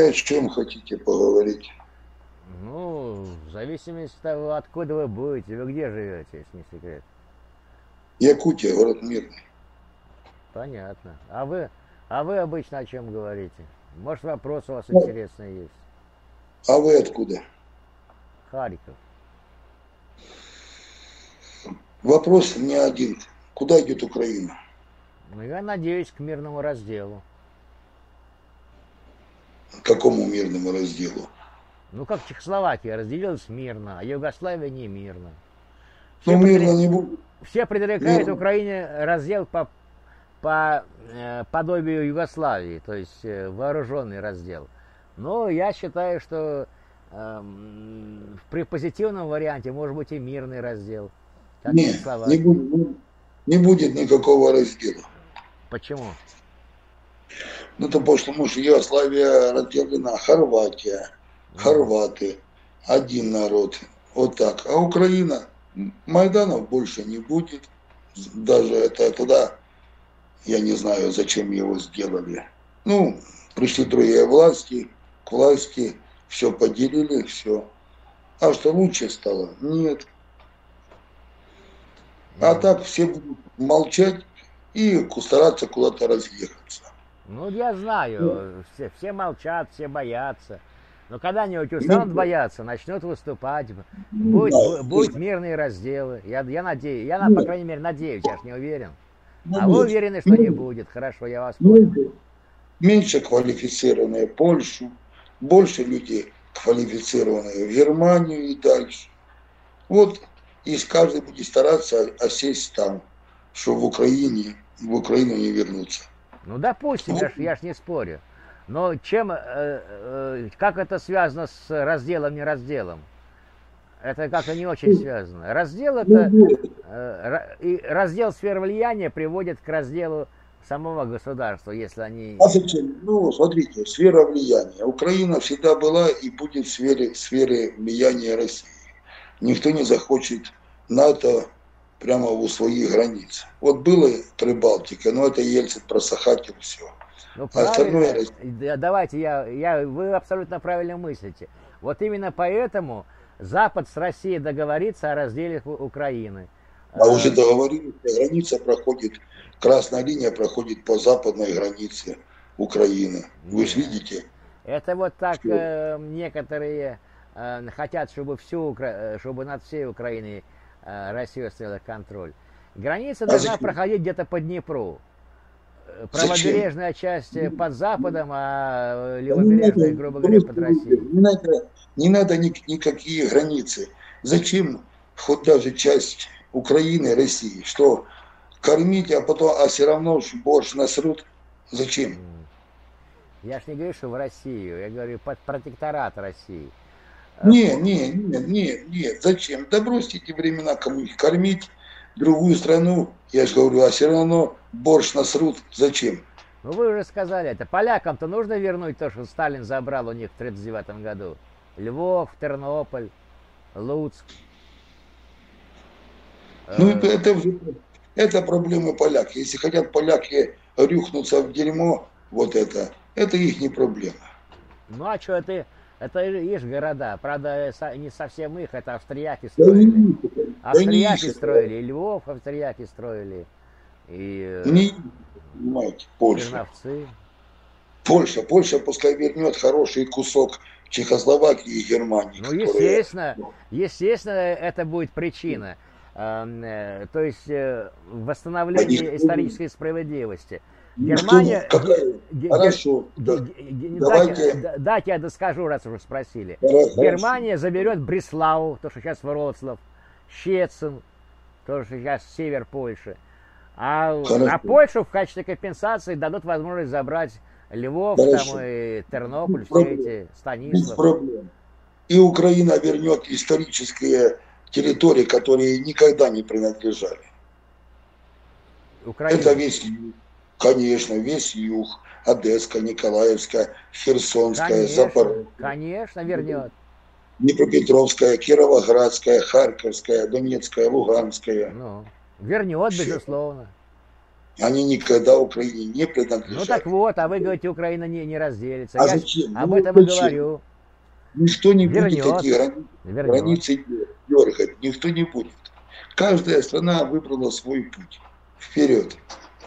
О чем хотите поговорить? Ну, в зависимости от того, откуда вы будете, вы где живете, если не секрет. Якутия, город Мирный. Понятно. А вы обычно о чем говорите? Может, вопрос у вас интересный есть? А вы откуда? Харьков. Вопрос не один. Куда идет Украина? Ну, я надеюсь, к мирному разделу. К какому мирному разделу? Ну, как Чехословакия разделилась мирно, а Югославия не мирно. Ну, Все, мирно не будет. все предрекают Мирно. Украине раздел по подобию Югославии, то есть вооруженный раздел. Но я считаю, что при позитивном варианте может быть и мирный раздел, как в Не, не Чехословакии. будет, не будет никакого раздела. Почему? Ну, то потому что Югославия разделена, Хорватия, Мгм. хорваты, один народ. Вот так. А Украина, Майданов больше не будет. Даже это тогда, я не знаю, зачем его сделали. Ну, пришли другие власти, к власти, все поделили, все. А что лучше стало? Нет. А Мгм. так все будут молчать и стараться куда-то разъехаться. Ну, я Ну, знаю, все молчат, все боятся. Но когда-нибудь устанут ну, бояться, начнут выступать, не будет, знаю, не будет знаю. мирные разделы. Я надеюсь, по Нет, крайней мере, надеюсь, я ж не уверен. ну А вы нет. уверены, что не Ну, будет? Хорошо, я вас понял. люди меньше квалифицированные в Польшу, больше людей квалифицированные в Германию и дальше. Вот и каждый будет стараться осесть там, что в Украину не вернуться. Ну, допустим, Вот, я ж не спорю. Но как это связано с разделом, не разделом? Это как-то не очень связано. Раздел ну, это, будет. и раздел сфер влияния приводит к разделу самого государства, если они... А зачем? Ну, смотрите, сфера влияния. Украина всегда была и будет в сфере влияния России. Никто не захочет НАТО прямо у своих границ. Вот было Прибалтика, но это Ельцин про Сахатин, все. Ну, А остальное правильно. Россия. Давайте, вы абсолютно правильно мыслите. Вот именно поэтому Запад с Россией договорится о разделе Украины. А уже Э, договорились, граница проходит, красная линия проходит по западной границе Украины. Вы же Нет. видите, Это вот так что некоторые хотят, чтобы над всей Украиной Россия стояла контроль. Граница а должна зачем? проходить где-то по Днепру. Зачем? Правобережная часть под Западом, а Да не левобережная, надо, грубо говоря, под бросьте вы, Россией. не надо никакие границы. Зачем хоть даже часть Украины, России, что кормить, а потом, а все равно борщ насрут? Зачем? Я ж не говорю, что в Россию, я говорю под протекторат России. Не, не, не, не, не, зачем? Да бросьте эти времена кому-нибудь кормить другую страну, я же говорю, а все равно борщ насрут. Зачем? Ну вы уже сказали это. Полякам-то нужно вернуть то, что Сталин забрал у них в 1939 году. Львов, Тернополь, Луцк. Ну, Э, это проблемы поляк. Если хотят поляки рюхнуться в дерьмо, вот это их не проблема. Ну а что, это их города. Правда, не совсем их, это австрияки Да не строили. их это, да не их Австрияки это, строили, и Львов австрияки строили, и не их, понимаете, Польша. Черновцы. Польша пускай вернет хороший кусок Чехословакии и Германии, Ну, которые... естественно, это будет причина. То есть Они, восстановление исторической справедливости. никто не... Германия... Какая... Хорошо, давайте... Дайте я доскажу, раз уже спросили. Хорошо, Германия заберет Бреслау, то, что сейчас Вроцлав, Щецин, то, что сейчас север Польши. А хорошо, Польшу в качестве компенсации дадут возможность забрать Львов, там хорошо. и Без Тернополь, все проблем. эти, Без Станислав. проблем. И Украина вернет исторические территории, которые никогда не принадлежали. Это Украине. весь юг, конечно, весь юг, Одесская, Николаевская, Херсонская, Конечно, Запорожская, конечно, вернет. Днепропетровская, Кировоградская, Харьковская, Донецкая, Луганская. Ну, вернет, Все. безусловно. Они никогда Украине не Ну так принадлежали. вот, а вы говорите, Украина не разделится. А Я зачем? об Ну этом и зачем? говорю. Никто не будет эти Вернется, вернется. границы дергать. Никто не будет. Каждая страна выбрала свой путь. Вперед.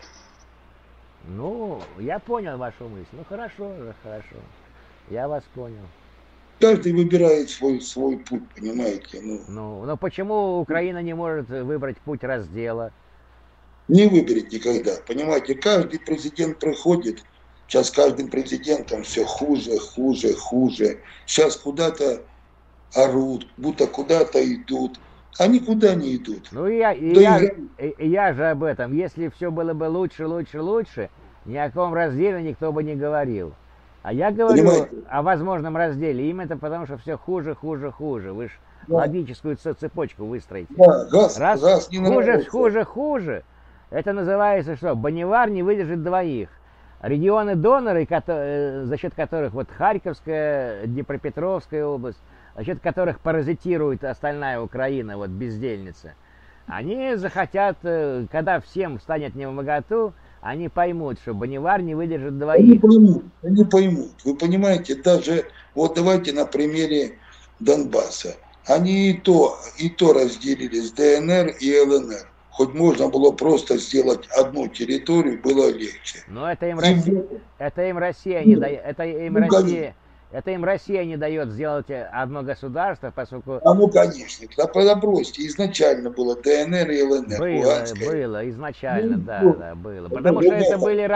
Ну, я понял вашу мысль. Ну хорошо, хорошо. Я вас понял. Каждый выбирает свой путь, понимаете? Ну, Ну, но почему Украина не может выбрать путь раздела? не выберет никогда. Понимаете, каждый президент приходит, сейчас каждым президентом все хуже, хуже, хуже. Сейчас куда-то орут, будто куда-то идут. А никуда не идут. Ну и Доигрались. я же об этом. Если все было бы лучше, лучше, лучше, ни о каком разделе никто бы не говорил. А я говорю Понимаете? о возможном разделе именно потому, что все хуже, хуже, хуже. Вы же Да, логическую цепочку выстроите. да, Раз газ не хуже, нравится. хуже, хуже, это называется что? Боливар не выдержит двоих. Регионы-доноры, за счет которых вот Харьковская, Днепропетровская область, за счет которых паразитирует остальная Украина, вот бездельница, они захотят, когда всем станет невмоготу, они поймут, что Боливар не выдержит Они двоих. поймут, они поймут. Вы понимаете, даже вот давайте на примере Донбасса. Они и то разделили с ДНР и ЛНР. Хоть можно было просто сделать одну территорию, было легче. Но это им И Россия, вот, это им Россия не дает, конечно. это им Россия не дает сделать одно государство, поскольку А ну, конечно, тогда бросьте. Изначально было ДНР и ЛНР, Луганская. было изначально, Ну, да, вот. да, было. Это Потому что же это это. были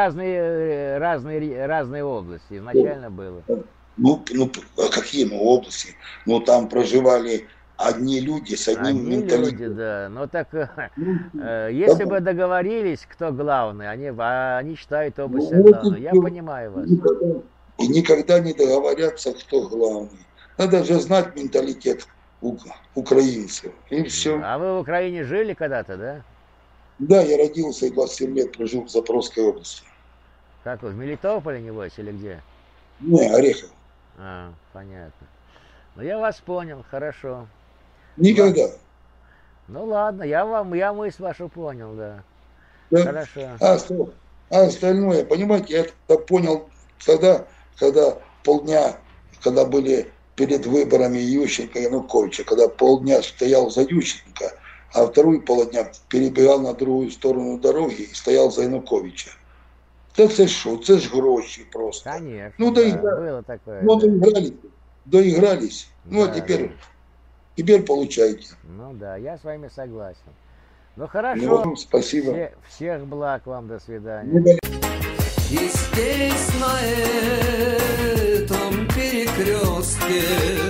разные области, изначально было. Ну, а какие мы области? Ну, там проживали одни люди с одним Одни люди, менталитетом. да. Но так, Ну, если бы договорились, кто главный, они считают область ну, вот главной. Я понимаю вас. и никогда не договорятся, кто главный. Надо же знать менталитет украинцев. И все. А вы в Украине жили когда-то, да? Да, я родился и 27 лет прожил в Запорожской области. Как вы, в Мелитополе, небось, или где? Не, Орехов. А, понятно. Ну, я вас понял, хорошо. Никогда. Ну, ладно, я мысль вашу понял, да. Да? Хорошо. А остальное, понимаете, я это понял тогда, когда полдня, когда были перед выборами Ющенко и Януковича, когда полдня стоял за Ющенко, а вторую полдня перебегал на другую сторону дороги и стоял за Януковича. Це що? Це ж гроші просто. Конечно, Ну, да, доигрались. было такое, Ну, да. доигрались. Ну, а Да, теперь получайте. ну да, я с вами согласен. Ну хорошо, Ну, спасибо. всех благ вам, до свидания. Не болейте. И здесь на этом перекрестке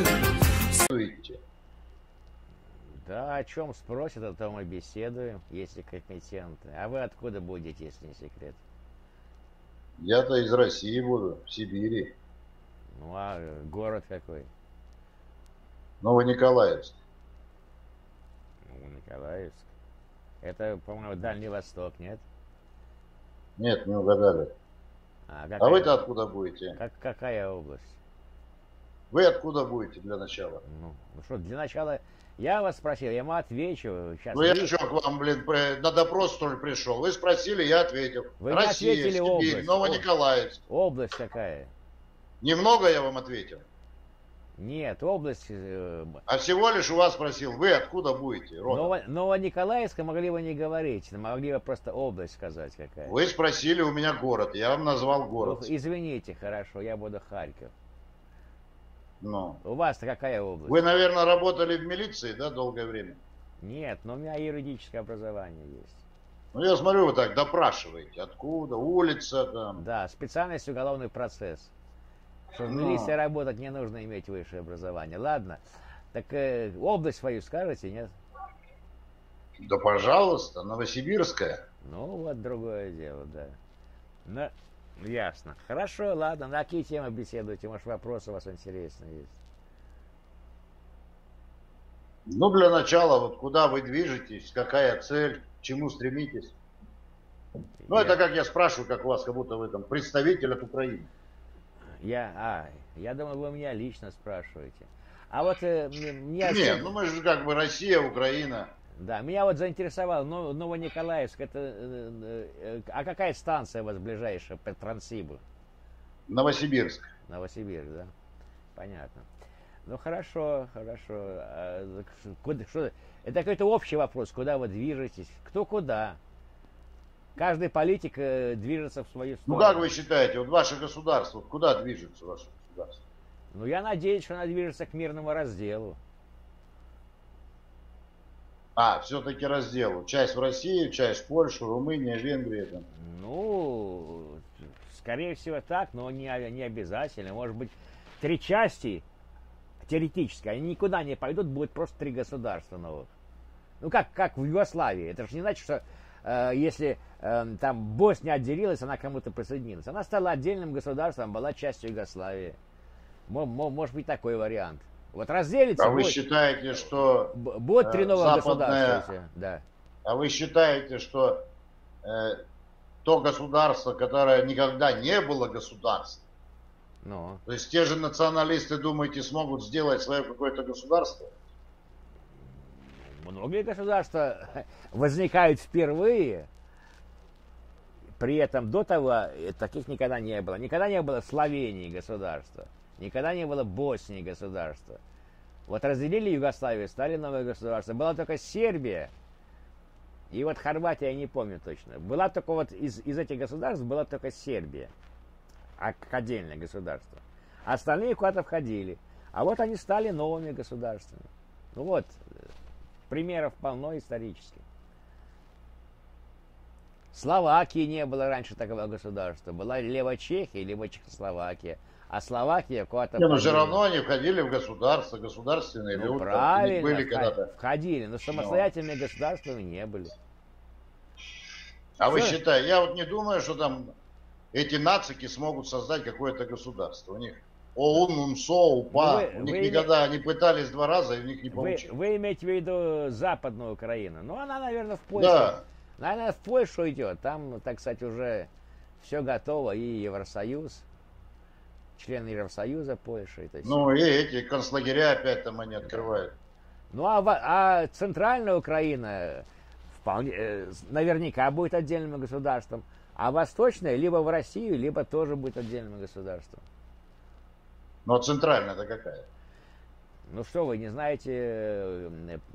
Да, о чем спросят, о том и беседуем, если компетентны. А вы откуда будете, если не секрет? Я-то из России буду, в Сибири, Ну а город какой? Новониколаевск. Ну, Николаевск. Это, по-моему, Дальний Восток, нет? Нет, не угадали. А А вы-то откуда будете? какая область? Вы откуда будете для начала? Ну что, для начала я вас спросил, я ему отвечу. Сейчас Ну я что к вам, блин, на допрос, что ли, пришел? Вы спросили, я ответил. Вы не Россия, ответили Сибирь, область. Новониколаевск. Область какая? Немного я вам ответил. Нет, область... А всего лишь у вас спросил, вы откуда будете, родом? Новониколаевска могли бы не говорить, могли бы просто область сказать какая. Вы спросили у меня город, я вам назвал Ну, город. извините, хорошо, я буду Харьков. Ну. У вас-то какая область? Вы, наверное, работали в милиции, да, долгое время? Нет, но у меня юридическое образование есть. Ну, я смотрю, вы так допрашиваете. Откуда? Улица там. Да, специальность уголовный процесс. Что в Ну. милиции работать не нужно иметь высшее образование. Ладно, так область свою скажете, нет? Да, пожалуйста, Новосибирская. Ну, вот другое дело, да. Ну, ясно. Хорошо, ладно, на какие темы беседуете? Может, вопросы у вас интересные есть? Ну, для начала, вот куда вы движетесь, какая цель, к чему стремитесь? Ну, это как я спрашиваю, как у вас, как будто вы там представитель от Украины. Я думаю, вы меня лично спрашиваете. А вот мне... Нет, ну мы же как бы Россия, Украина. Да, меня вот заинтересовало, Новониколаевск, а какая станция у вас ближайшая по Транссибу? Новосибирск. Новосибирск, да? Понятно. Ну хорошо, хорошо. Это какой-то общий вопрос, куда вы движетесь, кто куда. Каждый политик движется в свою Ну сторону. как вы считаете, вот ваше государство, вот куда движется ваше государство? Ну я надеюсь, что она движется к мирному разделу. Все-таки разделу. Часть в Россию, часть в Польшу, Румыния, Венгрия. Там. Ну, скорее всего так, но не обязательно. Может быть, 3 части теоретически, они никуда не пойдут, будет просто 3 государства новых. Ну как в Югославии. Это же не значит, что если там Босния отделилась, она кому-то присоединилась. Она стала отдельным государством, была частью Югославии. Может быть такой вариант. Вот разделится. А вы считаете, что будет 3 новых государства? Да. А вы считаете, что то государство, которое никогда не было государством, то есть те же националисты, думаете, смогут сделать свое какое-то государство? Многие государства возникают впервые. При этом до того таких никогда не было. Никогда не было Словении государства. Никогда не было Боснии государства. Вот разделили Югославию, стали новые государства. Была только Сербия. И вот Хорватия, я не помню точно. Была только вот из этих государств была только Сербия. Как отдельное государство. Остальные куда-то входили. А вот они стали новыми государствами. Ну вот, примеров полно исторически. Словакии не было раньше такого государства. Была либо Чехия, либо Чехословакия. А Словакия куда-то... Но все равно они входили в государство, государственные люди. Правильно, были когда-то. входили, но самостоятельными государствами не были. А вы считаете, я вот не думаю, что там эти нацики смогут создать какое-то государство. У них ОУН, УНСО, УПА. У них никогда они пытались 2 раза, и у них не получилось. Вы имеете в виду Западную Украину? Ну, она, наверное, в Польшу. Да. Наверное, в Польшу идет. Там, так сказать, уже все готово. И Евросоюз, члены Евросоюза Польши. Ну, и эти концлагеря опять там они открывают. Ну, а Центральная Украина вполне, наверняка будет отдельным государством. А Восточная либо в Россию, либо тоже будет отдельным государством. Но центральная-то какая? Ну что вы, не знаете,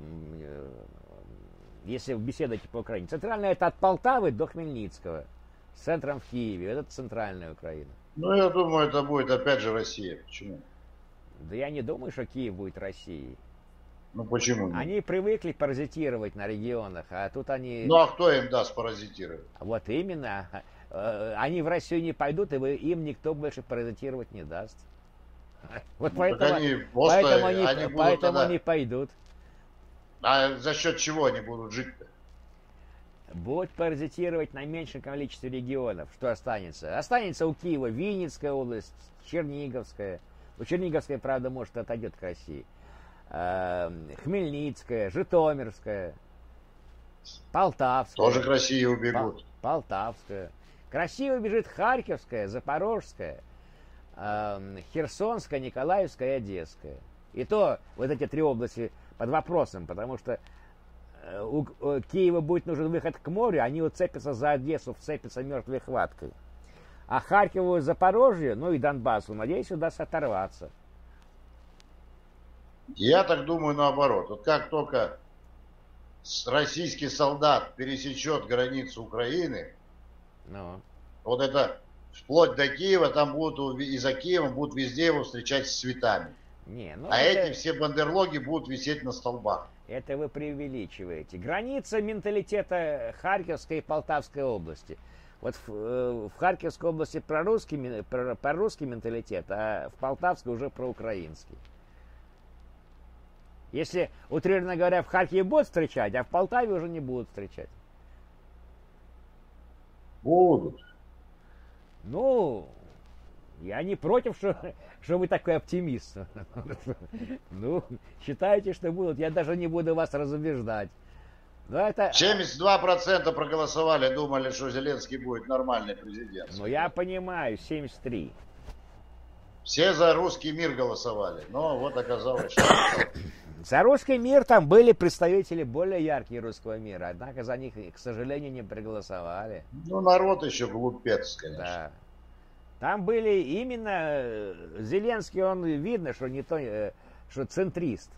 если вы беседуете по Украине. Центральная это от Полтавы до Хмельницкого. С центром в Киеве. Это центральная Украина. Ну, я думаю, это будет опять же Россия. Почему? Да я не думаю, что Киев будет Россией. Ну, почему? Они привыкли паразитировать на регионах, а тут они... Ну, а кто им даст паразитировать? Вот именно. Они в Россию не пойдут, и им никто больше паразитировать не даст. Вот Ну, поэтому они пойдут. А за счет чего они будут жить-то? Будут паразитировать на меньшем количестве регионов. Что останется? Останется у Киева Винницкая область, Черниговская. У Черниговская, правда, может, отойдет к России. Хмельницкая, Житомирская, Полтавская. Тоже к России убегут. Полтавская. К России убежит Харьковская, Запорожская, Херсонская, Николаевская и Одесская. И то вот эти 3 области под вопросом, потому что у Киева будет нужен выход к морю, они уцепятся за Одессу, вцепятся мертвой хваткой. А Харькову и Запорожью, ну и Донбассу, надеюсь, удастся оторваться. Я так думаю наоборот. Вот как только российский солдат пересечет границу Украины, вот это вплоть до Киева, там будут и за Киевом будут везде его встречать с цветами. Эти все бандерлоги будут висеть на столбах. Это вы преувеличиваете. Граница менталитета Харьковской и Полтавской области. Вот в Харьковской области прорусский менталитет, а в Полтавской уже проукраинский. Если, утрированно говоря, в Харькове будут встречать, а в Полтаве уже не будут встречать. Будут. Ну, я не против, что вы такой оптимист. Ну, считаете, что будут. Я даже не буду вас разубеждать. Но это... 72% проголосовали, думали, что Зеленский будет нормальный президент. Ну, я понимаю, 73. Все за русский мир голосовали. Но вот оказалось, что... За русский мир там были представители более яркие русского мира, однако за них, к сожалению, не проголосовали. Ну, народ еще глупец, конечно. Да. Там были именно Зеленский, он видно, что не то, что центрист.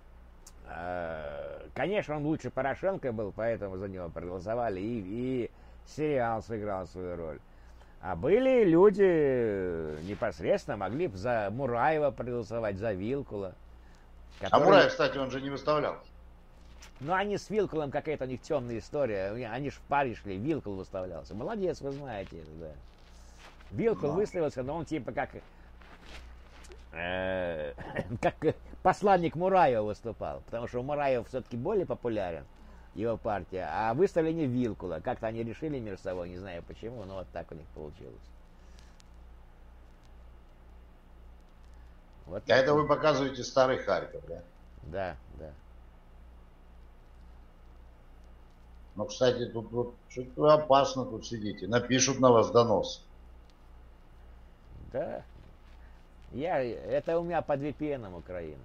Конечно, он лучше Порошенко был, поэтому за него проголосовали, и сериал сыграл свою роль. А были люди непосредственно, могли бы за Мураева проголосовать, за Вилкула. Который... А Мураев, кстати, он же не выставлял. Ну, они с Вилкулом, какая-то у них темная история. Они ж в паре шли, Вилкул выставлялся. Молодец, вы знаете это, да. Вилкул выставился, но он типа как посланник Мураева выступал. Потому что Мураев все-таки более популярен, его партия. А выставление Вилкула. Как-то они решили между собой, не знаю почему, но вот так у них получилось. Вот а это вы показываете старый Харьков, да? Да, да. Ну, кстати, тут вот что-то опасно тут сидите. Напишут на вас донос. Да. Это у меня под VPN Украина.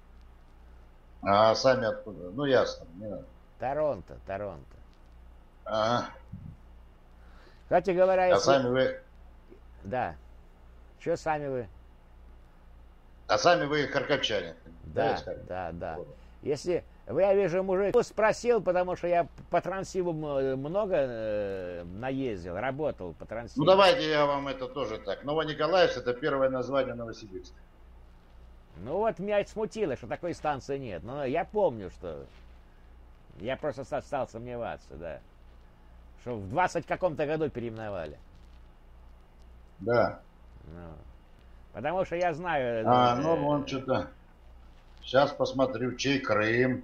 А сами откуда? Ну, ясно. Не надо. Торонто. Ага. Кстати говоря, если... А сами вы... Да. Что сами вы? А сами вы харьковчане. Да. Если вы, я вижу, мужик спросил, потому что я по Транссибу много наездил, работал по Транссибу. Ну давайте я вам это тоже так. Новониколаевск — это первое название Новосибирска. Ну вот меня это смутило, что такой станции нет. Но я помню, что я просто стал сомневаться, да. Что в 20 каком-то году переименовали. Да. Ну. Потому что я знаю... ну вон что-то... Сейчас посмотрю, чей Крым.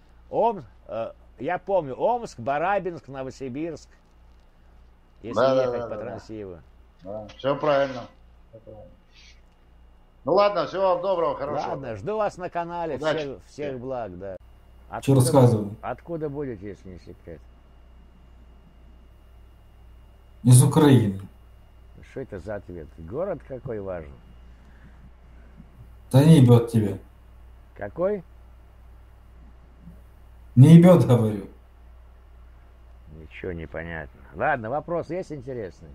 Я помню, Омск, Барабинск, Новосибирск. Если ехать по Транссибу. Да, все правильно. Ну ладно, всего вам доброго, хорошего. Ладно, жду вас на канале. Всех благ, да. Что рассказываю? Откуда будете, если не секрет? Из Украины. Что это за ответ? Город какой важен? Да не ебет тебя. Какой? Не ебет, говорю. Ничего не понятно. Ладно, вопрос есть интересный?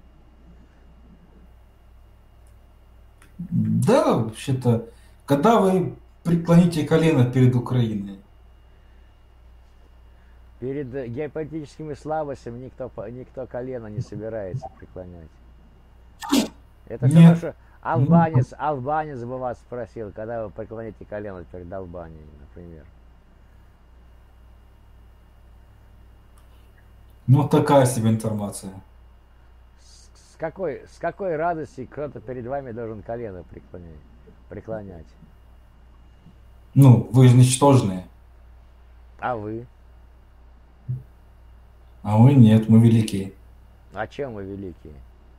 Да, вообще-то, когда вы преклоните колено перед Украиной? Перед геополитическими слабостями никто колено не собирается преклонять. Это все равно, что албанец бы вас спросил, когда вы преклоните колено перед Албанией, например. Ну, такая себе информация. С какой радости кто-то перед вами должен колено преклонять? Ну, вы же ничтожные. А вы? А мы нет, мы велики. А чем вы великие?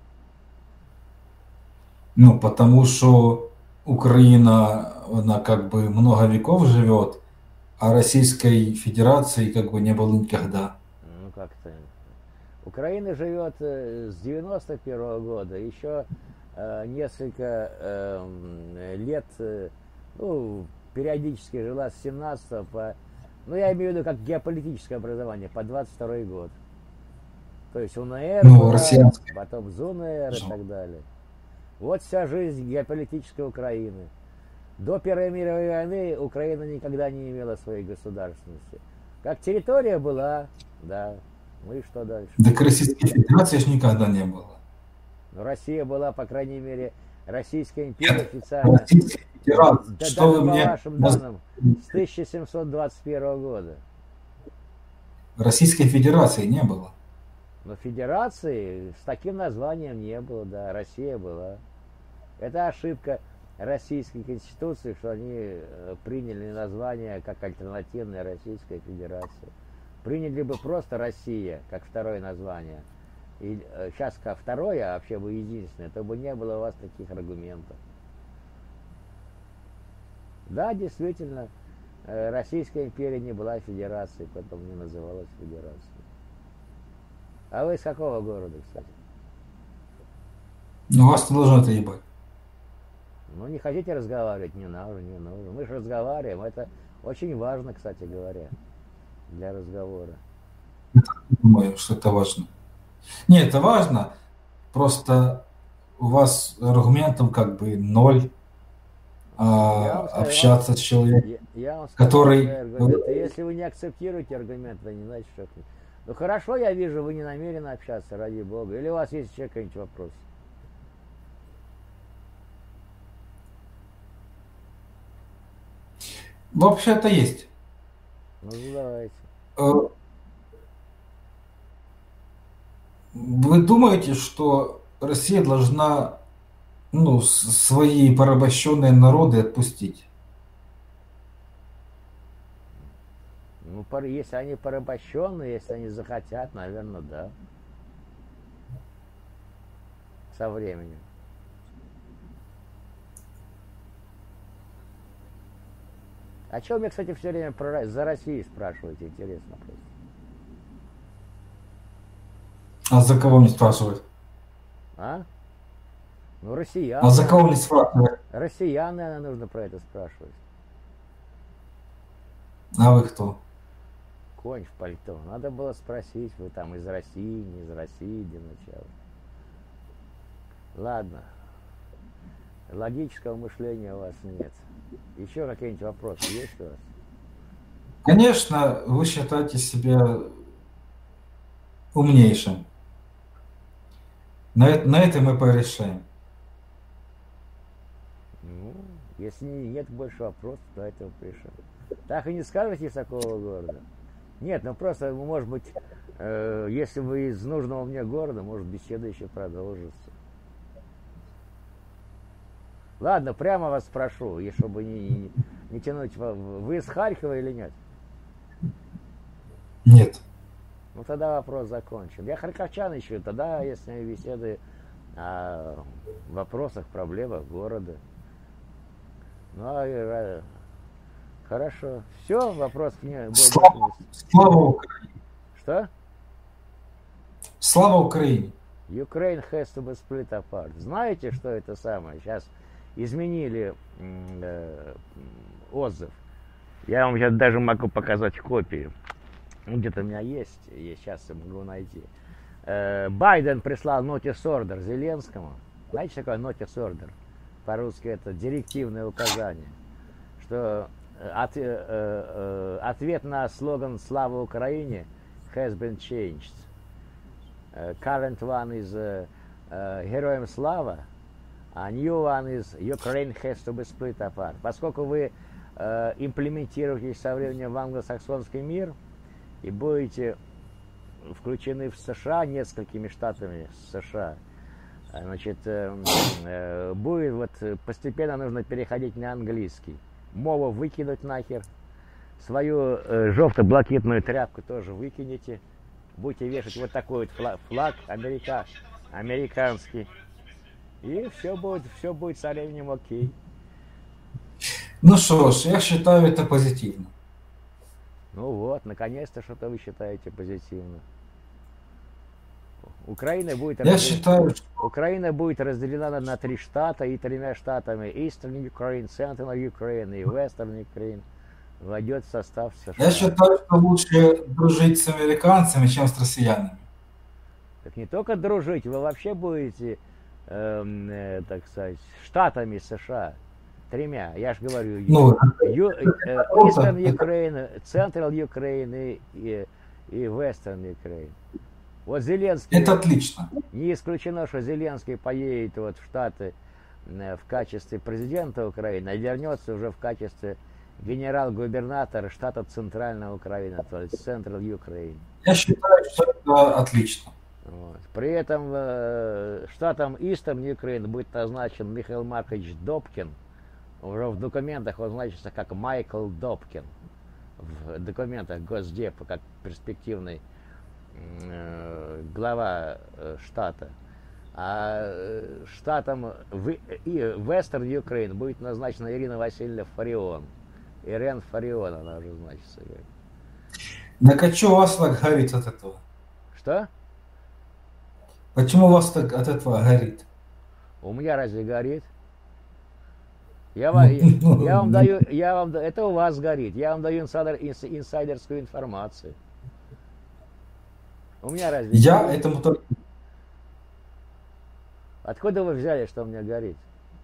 Ну, потому что Украина, она как бы много веков живет, а Российской Федерации как бы не было никогда. Ну, как-то. Украина живет с 91-го года, еще несколько лет, ну, периодически жила с 17-го по... Ну, я имею в виду как геополитическое образование, по 22-й год. То есть УНР, ну, россиянское. потом ЗУНР и так далее. Вот вся жизнь геополитической Украины. До Первой мировой войны Украина никогда не имела своей государственности. Как территория была, да. Ну и что дальше? Так Российской Федерации ж никогда не было. Но Россия была, по крайней мере, Российская империя официально. Российская Федерация. Да, что даже вы по мне... вашим данным, с 1721 года. Российской Федерации не было. Но федерации с таким названием не было, да, Россия была. Это ошибка Российской Конституции, что они приняли название как альтернативная Российская Федерация. Приняли бы просто Россия, как второе название. И сейчас как второе, а вообще бы единственное, то бы не было у вас таких аргументов. Да, действительно, Российская империя не была федерацией, поэтому не называлась федерацией. А вы из какого города, кстати? Ну, вас не должно это ебать. Ну, не хотите разговаривать, не надо, не нужно. Мы же разговариваем, это очень важно, кстати говоря, для разговора. Думаю, что это важно. Нет, это важно, просто у вас аргументов как бы ноль, общаться с человеком, Я вам сказал который... свои аргументы. Если вы не акцептируете аргумент, то не значит, что... Ну хорошо, я вижу, вы не намерены общаться, ради бога. Или у вас есть еще какие-нибудь вопросы? Вообще-то есть. Ну, задавайте. Вы думаете, что Россия должна свои порабощенные народы отпустить? Ну, если они порабощенные, если они захотят, наверное, да. Со временем. А что вы меня, кстати, все время за Россию спрашиваете? Интересно просто. А за кого мне спрашивают? А? Ну, россиян. А за кого мне спрашивают? Россиян, наверное, нужно про это спрашивать. А вы кто? Конь в пальто. Надо было спросить, вы там из России, не из России, для начала. Ладно. Логического мышления у вас нет. Еще какие-нибудь вопросы есть у вас? Конечно, вы считаете себя умнейшим. На это мы порешаем. Ну, если нет больше вопросов, то этого решим. Так и не скажете из такого города? Нет, ну просто, может быть, если вы из нужного мне города, может, беседа еще продолжится. Ладно, прямо вас спрошу, и чтобы не тянуть. Вы из Харькова или нет? Нет. Ну тогда вопрос закончен. Я харьковчан ищу, тогда я с ними беседую о вопросах, проблемах города. Ну, хорошо. Все, вопрос к ней был. Слава Украине. Что? Слава Украине. Ukraine has to be split apart. Знаете, что это самое? Сейчас изменили отзыв. Я вам сейчас даже могу показать копию. Где-то у меня есть, я сейчас могу найти. Байден прислал notice order Зеленскому. Знаете, что такое notice order? По-русски это директивное указание. Что ответ на слоган «Слава Украине» has been changed. Current one is «Героям слава», а new one is «Ukraine has to be split apart». Поскольку вы имплементируетесь со временем в англосаксонский мир и будете включены в США несколькими штатами США, значит, будет вот постепенно нужно переходить на английский. Мову выкинуть нахер, свою желто-блакитную тряпку тоже выкинете, будете вешать вот такой вот флаг американский, и все будет со временем окей. Ну что ж, я считаю это позитивно. Ну вот, наконец-то что-то вы считаете позитивно. Украина будет разделена на 3 штата и 3 штатами. Eastern Ukraine, Central Ukraine и Western Ukraine войдет в состав США. Я считаю, что лучше дружить с американцами, чем с россиянами. Так не только дружить, вы вообще будете, так сказать, штатами США. 3. Я же говорю, Eastern Ukraine, Central Ukraine и Western Ukraine. Вот Зеленский... Это отлично. Не исключено, что Зеленский поедет вот в Штаты в качестве президента Украины, а вернется уже в качестве генерал-губернатора штата Центральная Украина, то есть Central Ukraine. Я считаю, что это отлично. Вот. При этом штатом Eastern Ukraine будет назначен Михаил Маркович Добкин. Уже в документах он значится как Майкл Добкин. В документах Госдепа, как перспективный глава штата. А штатом Western Ukraine будет назначена Ирина Васильевна Фарион. Ирен Фарион, она уже значится. Так а что у вас так горит от этого? Что? Почему у вас так от этого горит? У меня разве горит? Это у вас горит. Я вам даю инсайдерскую информацию. У меня разве... Я этому только... Откуда вы взяли, что у меня горит?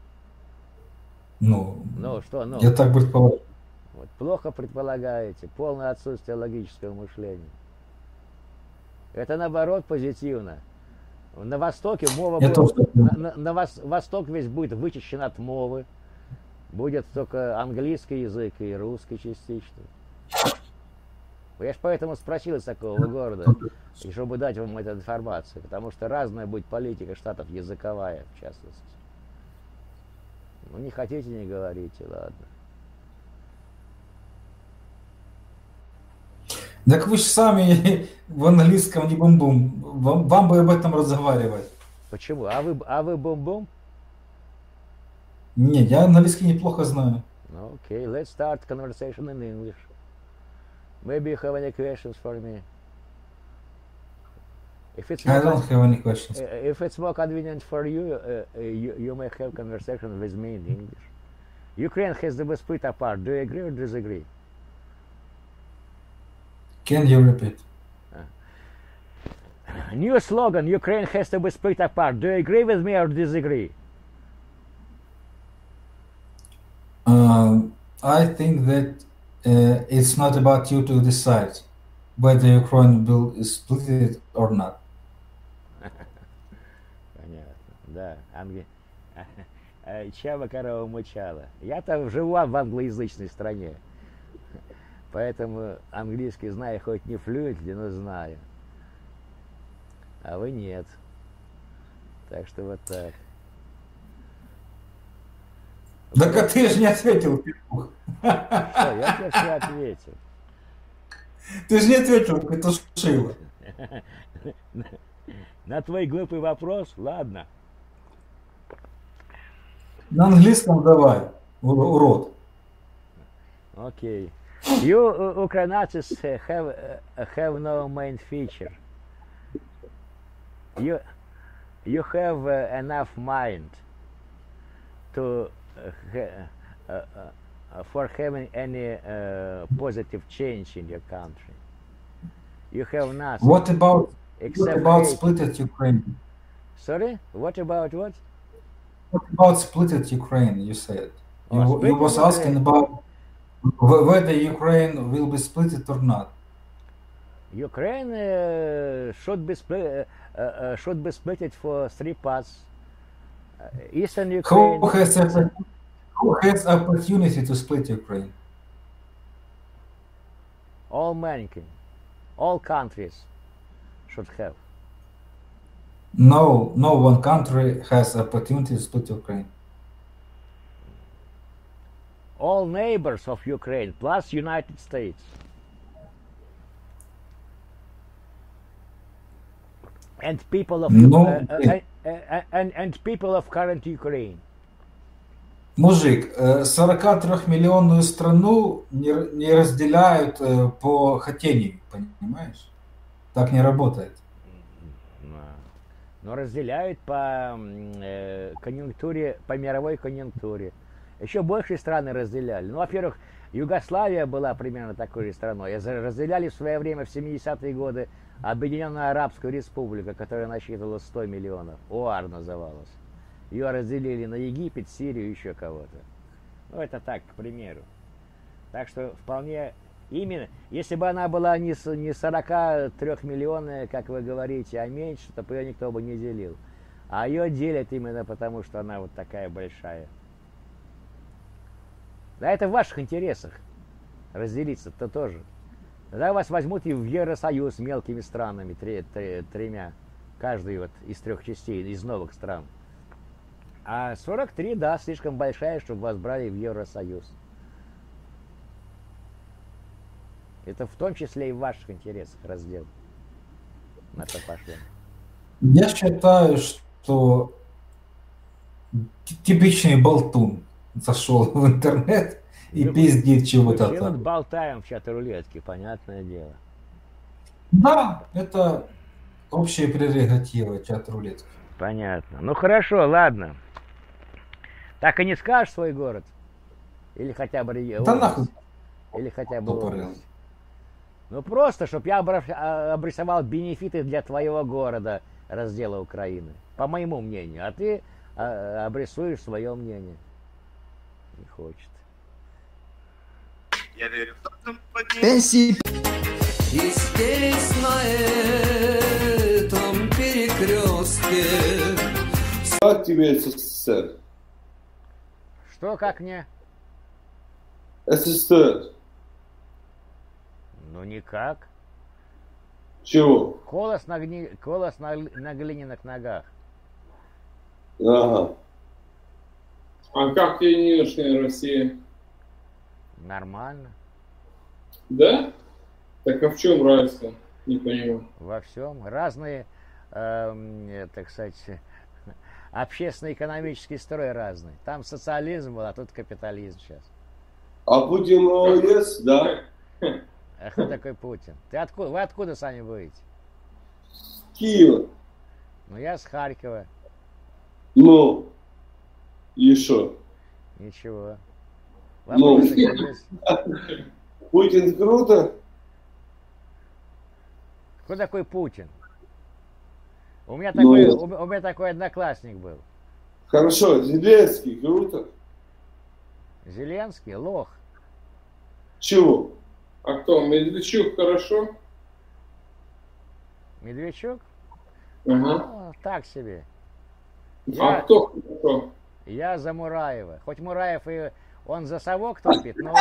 Ну, что? Я так предполагаю. Вот, плохо предполагаете. Полное отсутствие логического мышления. Это наоборот позитивно. На Востоке мова будет... Восток весь будет вычищен от мовы. Будет только английский язык и русский частично. Я же поэтому спросил из такого города, и чтобы дать вам эту информацию, потому что разная будет политика штатов, языковая в частности. Ну, не хотите, не говорите, ладно. Так вы же сами в английском не бум-бум. Вам бы об этом разговаривать. Почему? А вы бум-бум? Нет, я английский неплохо знаю. Okay, let's start conversation in English. Maybe you have any questions for me? I don't have any questions. If it's more convenient for you, you may have conversation with me in English. Ukraine has to be split apart. Do you agree or disagree? Can you repeat? New slogan, Ukraine has to be split apart. Do you agree with me or disagree? I think that it's not about you to decide whether Ukraine will split it or not. Понятно, да. Чава корова мычала. Я-то живу в англоязычной стране. Поэтому английский знаю, хоть не флюентли, но знаю. А вы нет. Так что вот так. Так а ты же не ответил, Петух. Что, я тебе все ответил. Ты же не ответил, Петушила. На твой глупый вопрос, ладно. На английском давай, урод. Окей. You Ukrainians have no main feature. You have enough mind to for having any positive change in your country. You have nothing. What about hate. split Ukraine? Sorry? What about what? What about split Ukraine? You said you was split asking about whether Ukraine will be split or not. Ukraine should be split for three parts. Eastern Ukraine. Who has opportunity to split Ukraine? All mankind, all countries should have. No one country has opportunity to split Ukraine. All neighbors of Ukraine plus United States. And people of and people of current Ukraine. Мужик, 43-миллионную страну не разделяют по хотению, понимаешь? Так не работает. Но разделяют по конъюнктуре, по мировой конъюнктуре. Еще больше страны разделяли. Ну, во-первых, Югославия была примерно такой же страной. Разделяли в свое время, в 70-е годы, Объединенную Арабскую Республику, которая насчитывала 100 миллионов. ОАР называлась. Ее разделили на Египет, Сирию и еще кого-то. Ну, это так, к примеру. Так что вполне именно, если бы она была не 43-миллионная, как вы говорите, а меньше, то ее никто бы не делил. А ее делят именно потому, что она вот такая большая. Да это в ваших интересах разделиться-то тоже. Тогда вас возьмут и в Евросоюз мелкими странами, тремя, каждый вот из трех частей, из новых стран. А 43, да, слишком большая, чтобы вас брали в Евросоюз. Это в том числе и в ваших интересах раздел. На то пошло. Я считаю, что типичный болтун зашел в интернет и пиздит чего-то там. там. Мы болтаем в чат-рулетке, понятное дело. Да, это общая прерогатива чат-рулетки. Понятно. Ну хорошо, ладно. Так и не скажешь свой город? Или хотя бы Да нахуй. Или хотя бы Тупорыл. область. Ну просто, чтобы я обрисовал бенефиты для твоего города раздела Украины. По моему мнению. А ты обрисуешь свое мнение. Не хочет. Я верю в то, что поднимется. Пенсии. И здесь, на этом перекрестке, Как тебе СССР? Что, как мне? СССР. Ну никак. Чего? Колос на глиняных ногах. Ага. А как тебе нынешняя Россия? Нормально. Да? Так а в чем разница? Не понимаю. Во всем. Разные, так сказать, общественно-экономический строй разный. Там социализм был, а тут капитализм сейчас. А Путин молодец, да? А кто такой Путин? Вы откуда сами будете? Киев. Ну, я с Харькова. Ну, и что? Ничего. Ну, Вопросы есть? Путин круто? Кто такой Путин? У меня такой одноклассник был. Хорошо, Зеленский круто? Зеленский лох. Чего? А кто? Медведчук хорошо? Медведчук? Ага. Ну, так себе. А кто хорошо? Я за Мураева. Хоть Мураев и он за совок топит, но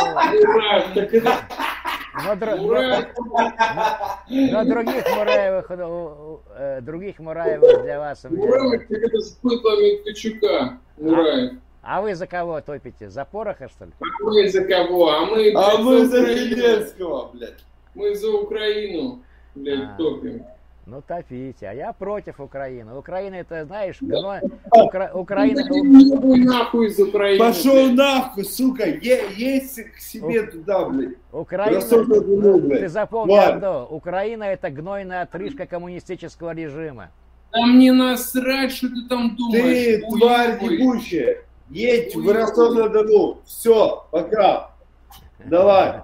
других Мураевых для вас. Мураев это сбытло Медведчука. Мураев. А вы за кого топите? За Пороха, что ли? А мы за кого? А мы за Зеленского, блядь. Мы за Украину, блядь, топим. Ну, топите. А я против Украины. Украина это, знаешь, Украина... Нахуй из Украины. Пошел нахуй, сука. Есть к себе туда, блядь. Украина... Ты запомни одно. Украина это гнойная отрыжка коммунистического режима. А мне насрать, что ты там думаешь. Ты, тварь ебучая. Едь в Ростов-на-Дону. Все, пока. Давай.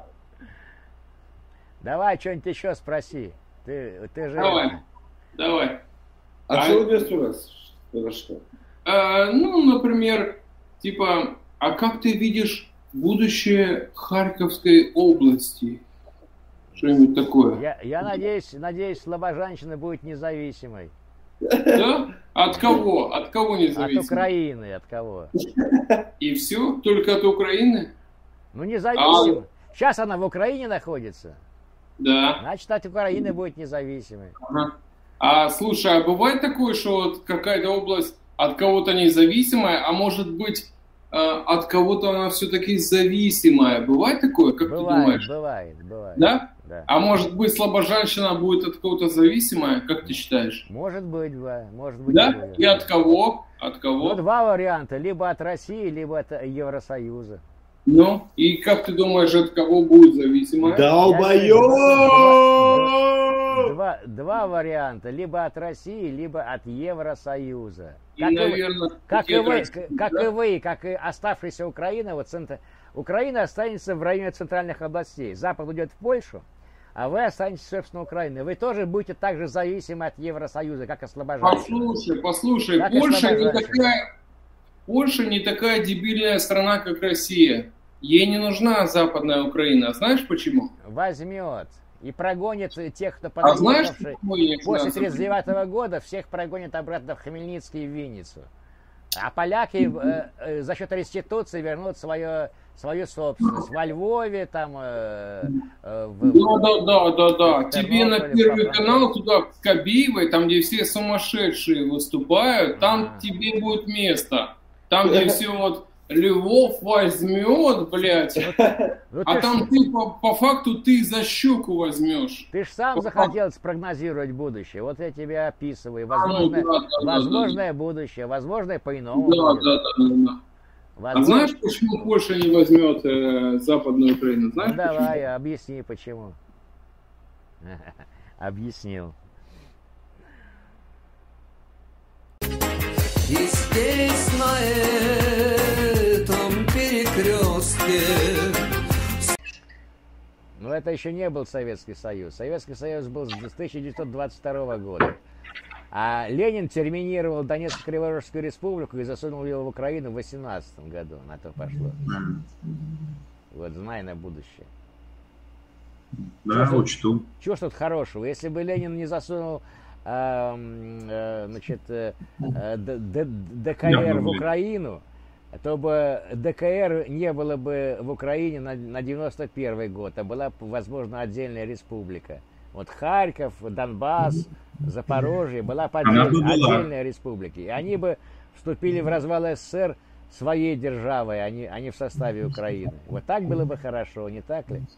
Давай что-нибудь еще спроси. Ты же... Давай. А что у нас у нас? Хорошо. Ну, например, типа, а как ты видишь будущее Харьковской области? Что-нибудь такое? Я надеюсь, Слобожанщина будет независимой. Да? От кого? От кого независимой? От Украины, от кого? И все? Только от Украины? Ну, независимой. Сейчас она в Украине находится. Да. Значит, от Украины будет независимой. Ага. А слушай, а бывает такое, что вот какая-то область от кого-то независимая, а может быть от кого-то она все-таки зависимая? Бывает такое, как ты думаешь? Бывает. Да? Да. А может быть Слобожанщина будет от кого-то зависимая, как ты считаешь? Может быть. Да? И от кого? От кого? Ну, два варианта. Либо от России, либо от Евросоюза. Ну, и как ты думаешь, от кого будет зависимая? Долбоёб! Два варианта. Либо от России, либо от Евросоюза. Как и оставшаяся Украина, Украина останется в районе центральных областей. Запад уйдет в Польшу, а вы останетесь, собственно, Украиной. Вы тоже будете так же зависимы от Евросоюза, как и Слобожанщина. Послушай, Польша не такая дебильная страна, как Россия. Ей не нужна Западная Украина. Знаешь почему? Возьмет. И прогонит тех, кто знаешь, после 1939 года, всех прогонит обратно в Хмельницкий и в Винницу. А поляки за счет реституции вернут свою собственность. Во Львове, там... Да. Тебе на Первый канал туда, к Скобеевой, там, где все сумасшедшие выступают, там тебе будет место. Там, где все вот Львов возьмет, блядь, а там ты по факту ты за щеку возьмешь. Ты ж сам захотел спрогнозировать будущее. Вот я тебе описываю. Возможное будущее, возможное по-иному. Да. А знаешь, почему Польша не возьмет Западную Украину? Знаешь, давай, объясни, почему. Объяснил. И здесь, на этом перекрестке, Но это еще не был Советский Союз. Советский Союз был с 1922 года. А Ленин терминировал Донецко-Криворожскую республику и засунул его в Украину в 18 году. На то пошло. Вот, знай на будущее. Да, учту. Чего ж тут хорошего? Если бы Ленин не засунул значит, ДКР в Украину, то бы ДКР не было бы в Украине на 91 год, а была, возможно, отдельная республика. Вот Харьков, Донбасс, Запорожье была бы отдельная республика. И они бы вступили в развал СССР своей державой, а не в составе Украины. Вот так было бы хорошо, не так ли?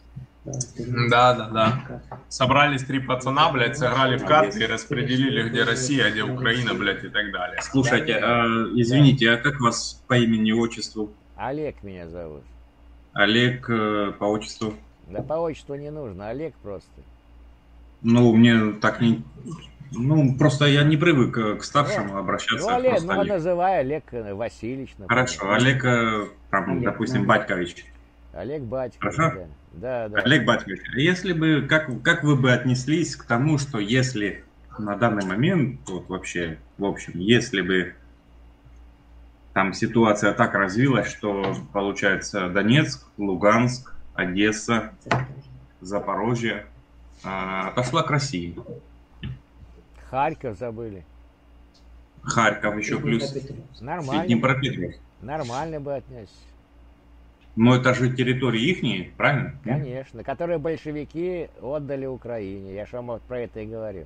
Да. Собрались 3 пацана, блядь, сыграли в карты и распределили, где Россия, а где Украина, блядь, и так далее. Слушайте, извините, а как вас по имени и отчеству? Олег меня зовут. Олег по отчеству? Да по отчеству не нужно, Олег просто. Ну, мне так не... Ну, просто я не привык к старшему обращаться. Ну, Олег, ну, называй Олег Васильевич. Например. Хорошо, Олег, там, Олег, допустим, Батькович. Олег Батькович. Хорошо? Да. Олег Батькович, если бы, как вы бы отнеслись к тому, что если на данный момент, вот вообще, в общем, если бы там ситуация так развилась, что получается Донецк, Луганск, Одесса, Запорожье отошла к России. Харьков забыли. Харьков еще плюс. Нормально. Нормально бы отнесся. Но это же территории ихние, правильно? Конечно, которые большевики отдали Украине. Я же вам про это и говорю.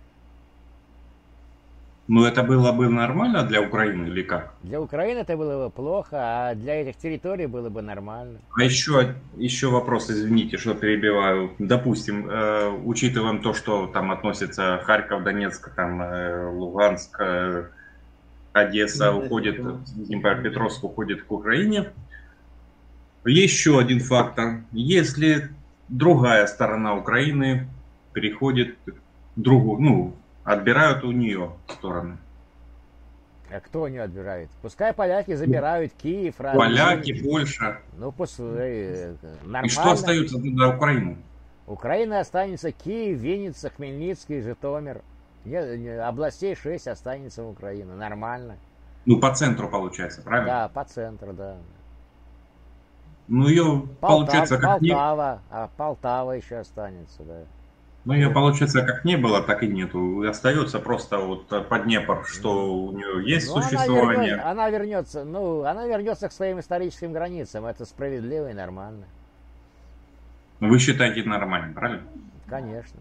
Ну это было бы нормально для Украины или как? Для Украины это было бы плохо, а для этих территорий было бы нормально. А еще вопрос, извините, что перебиваю. Допустим, учитываем то, что там относится Харьков, Донецк, там Луганск, Одесса уходит, Днепропетровск уходит к Украине. Еще один фактор. Если другая сторона Украины переходит к другу, отбирают у нее стороны. А кто не отбирает? Пускай поляки забирают Киев, Поляки, Польша. Ну, пускай нормально. И что остается для Украины? Украина останется Киев, Винница, Хмельницкий, Житомир. Областей 6 останется в Украине. Нормально. Ну, по центру получается, правильно? Да, по центру, да. Ну, ее получается как Полтава, а Полтава еще останется, да. Ну, ее, получается, как не было, так и нету. Остается просто вот под Днепр, что у нее есть существование. Она вернется к своим историческим границам. Это справедливо и нормально. Вы считаете это нормально, правильно? Конечно.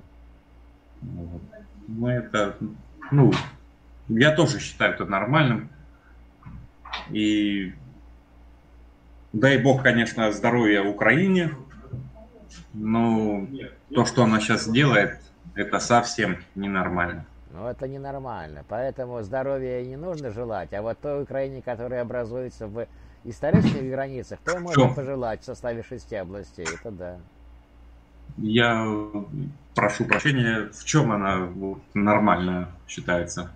Я тоже считаю это нормальным. И дай бог, конечно, здоровья Украине. Но то, что она сейчас делает, это совсем ненормально. Ну, это ненормально. Поэтому здоровья не нужно желать. А вот той Украине, которая образуется в исторических границах, то можно пожелать в составе 6 областей. Это да. Я прошу прощения, в чем она нормально считается?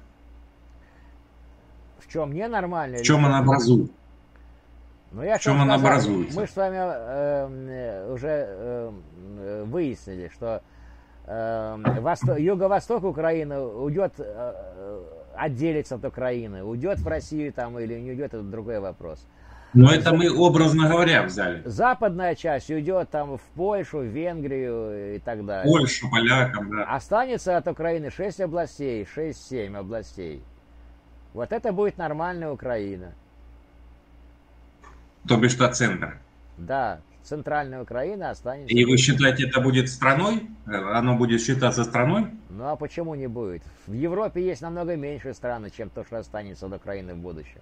В чем ненормально? В чем она образует? Ну, в чем она образуется? Мы с вами уже выяснили, что юго-восток Украины уйдет, отделится от Украины, уйдет в Россию там или не уйдет, это другой вопрос. Но это мы, образно говоря, взяли. Западная часть уйдет там в Польшу, в Венгрию и так далее. Польшу, полякам, да. Останется от Украины 6 областей, 6-7 областей. Вот это будет нормальная Украина. То бишь, что центр. Да, центральная Украина останется. И вы считаете, это будет страной? Оно будет считаться страной? Ну а почему не будет? В Европе есть намного меньше стран, чем то, что останется от Украины в будущем.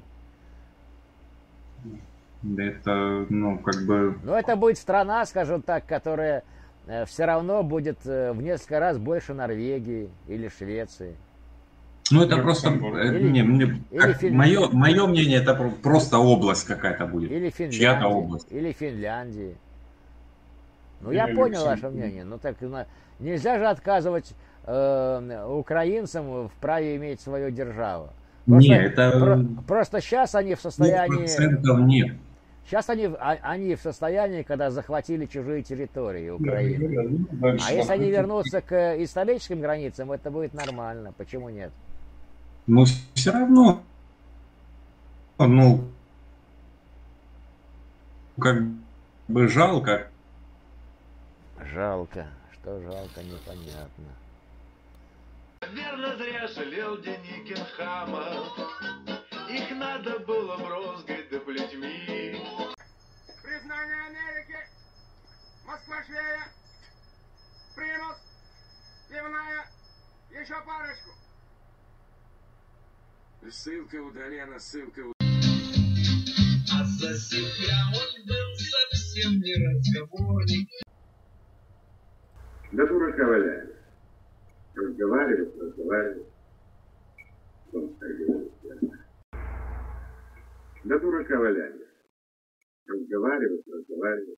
Это, как бы... Ну это будет страна, скажем так, которая все равно будет в несколько раз больше Норвегии или Швеции. Ну это просто, мое мнение, это просто область какая-то будет. Или Финляндия. Чья-то область. Или Финляндии. Ну я понял ваше мнение. Ну так нельзя же отказывать украинцам в праве иметь свою державу. Просто, просто сейчас они в состоянии... Нет. Сейчас они в состоянии, когда захватили чужие территории Украины. А если они вернутся к историческим границам, это будет нормально. Почему нет? Но все равно, ну, как бы жалко. Жалко. Что жалко, непонятно. Верно, зря жалел Деникин хама. Их надо было брозгать да плетьми. Признание Америки. Москва швея. Примус. Пивная. Еще парочку. Ссылка удалена, ссылка удалена. А за себя он был совсем не разговорник. Да дурака валяли. Разговаривают. Да дурака валяли. Разговаривают.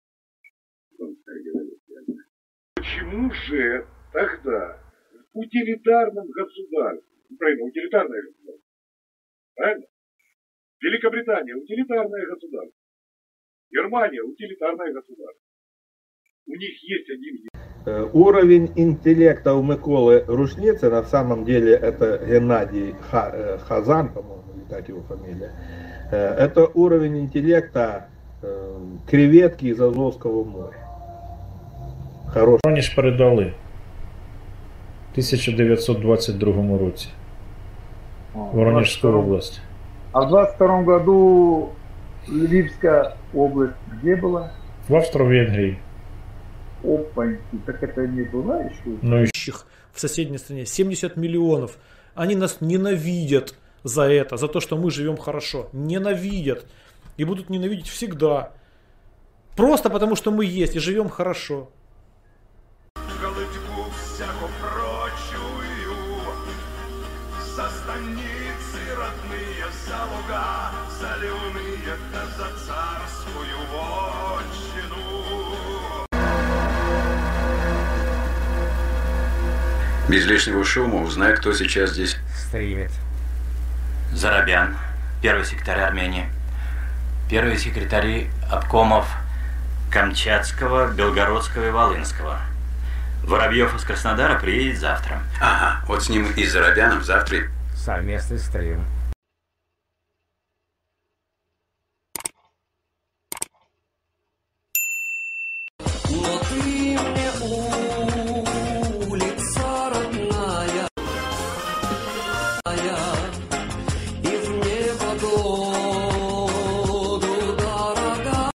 Почему же тогда в утилитарном государстве, Украина утилитарное государство, правильно? Великобритания утилитарное государство, Германия утилитарное государство. У них есть один. Уровень интеллекта у Миколы Рушницы, на самом деле это Геннадий Хазан, по-моему, так его фамилия. Это уровень интеллекта креветки из Азовского моря. Хороший. Воронеж передали в 1922 році. Воронежской области. А в 22 году Львивская область где была? В Австро-Венгрии. Опаньки, так это не была еще? Но в соседней стране 70 миллионов. Они нас ненавидят за это, за то, что мы живем хорошо. Ненавидят. И будут ненавидеть всегда. Просто потому, что мы есть и живем хорошо. Без лишнего шума узнай, кто сейчас здесь стримит. Зарабян, первый секретарь Армении. Первые секретари обкомов Камчатского, Белгородского и Волынского. Воробьев из Краснодара приедет завтра. Ага, вот с ним и Зарабяном завтра. Совместный стрим.